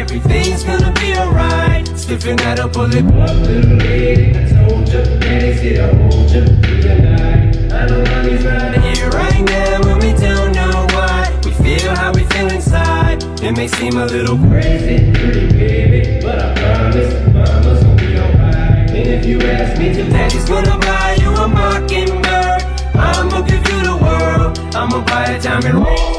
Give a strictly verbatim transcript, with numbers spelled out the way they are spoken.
everything's gonna be alright. Stiffen that up, pull it up, little lady. I told ya, daddy's here to hold ya, be alive. I know mommy's right here, right now, when we don't know why. We feel how we feel inside. It may seem a little crazy, pretty baby, but I promise mama's gonna be alright. And if you ask me to, daddy's gonna buy you a mockingbird. I'ma give you the world, I'ma buy a diamond ring.